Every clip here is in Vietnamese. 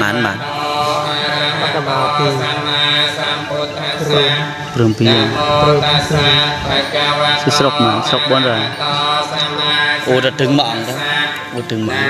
bán mà Bắt đầu từ Prüm piên Sư sọc mà sọc bốn rồi Ủa đã trứng mạng đó Ủa trứng mạng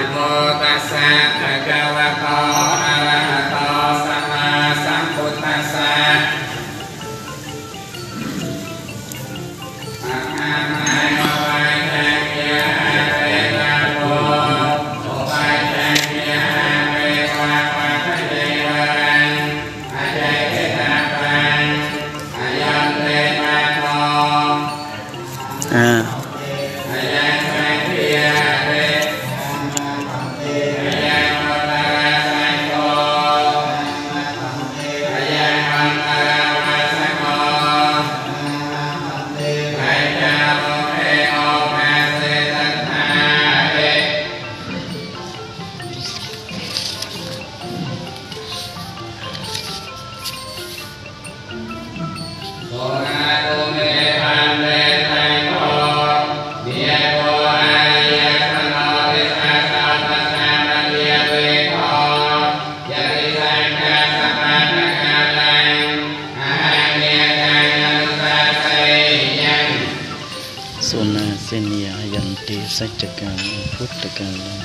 Sona senia yanti sajjaka puttaka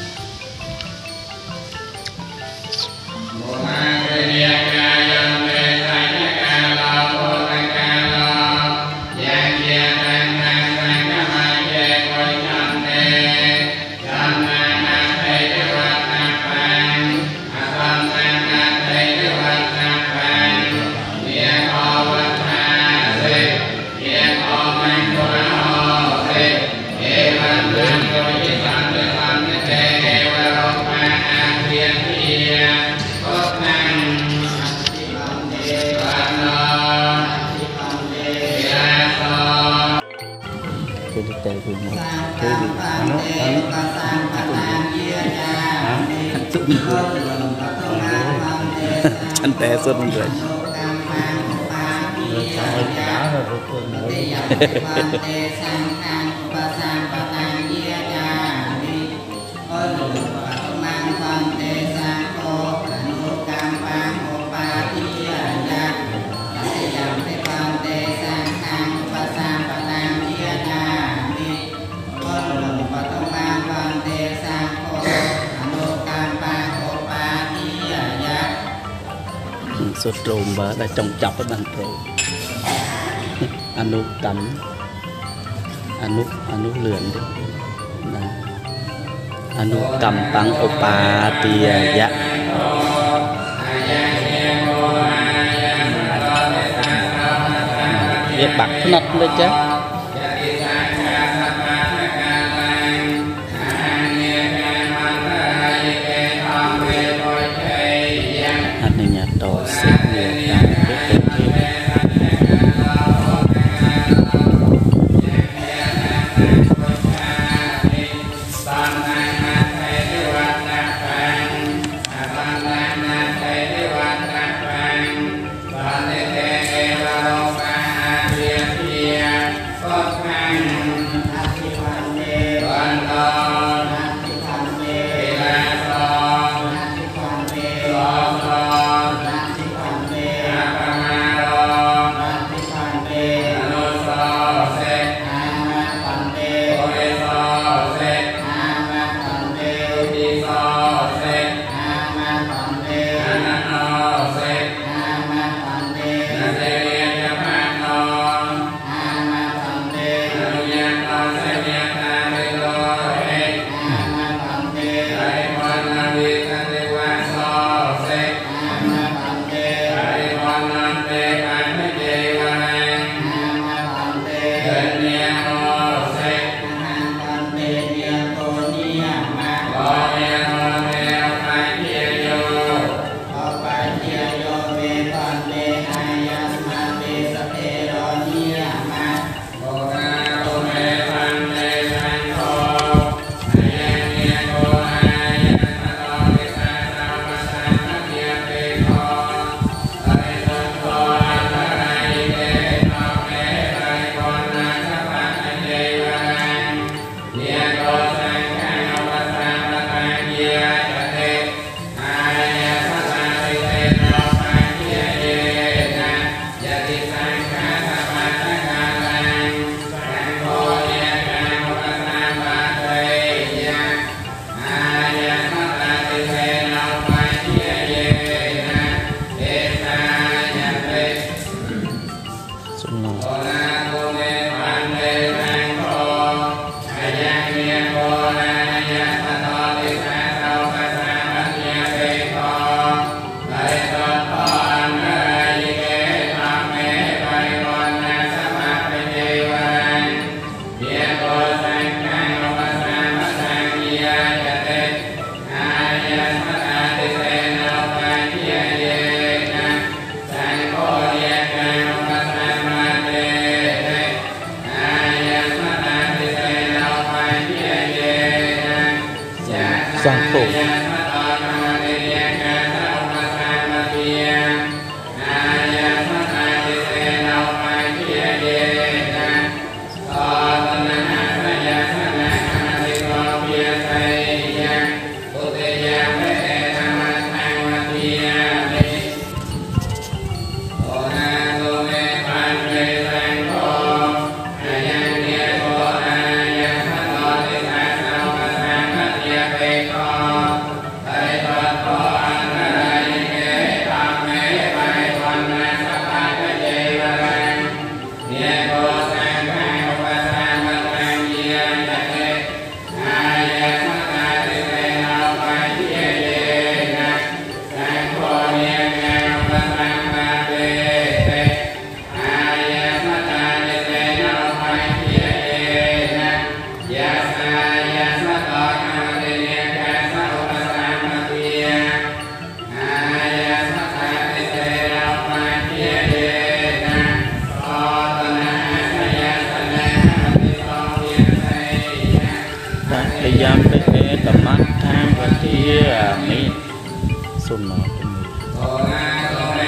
Chân té suốt một người sốt trộm và đã trồng chọc ở bàn rồi anu tắm anu lượn đấy anu cầm bằng opa tia dạ việc bạc nát lên chứ Hãy subscribe cho kênh Ghiền Mì Gõ để không bỏ lỡ sang khổยามไปเอตมัดทางกะเทียมิสุนนอตุมี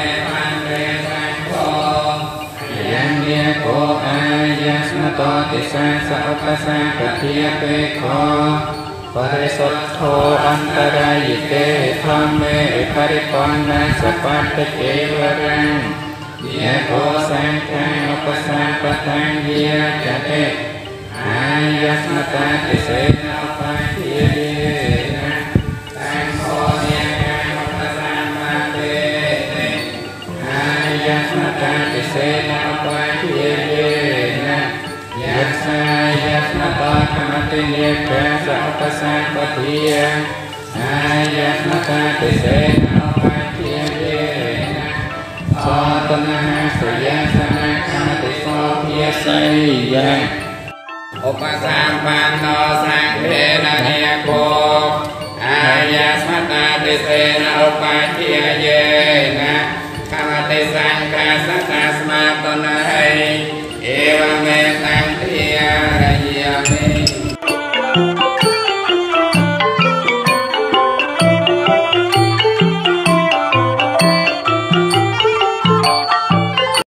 ยังเดียโกอายะสมโตติสังสัพพะสังกะเทียเปโคปริสุทโธอันตรายเตธรรมเมปริปันนัสสะปัตตะเกวรังเยโกสังฆังอุปสัมปทังเยจะเตอายะสมตาติเสนาปะเทียนะสังโฆเนกังอุปสัมปะเตอายะสมตาติเสนาปะเทียนะยัสสายะสมตาธรรมติเยกังสัพพะสังปะเทียอายะสมตาติเสนาปะเทียนะโสตนะสยะสนะคาติโสเพียไสยังอุปสัมปันโนสังเทนะเนโกอายะสมตาติเสนะอุปัฏฐิเยนะขมติสังฆาสัตตสมาตนะ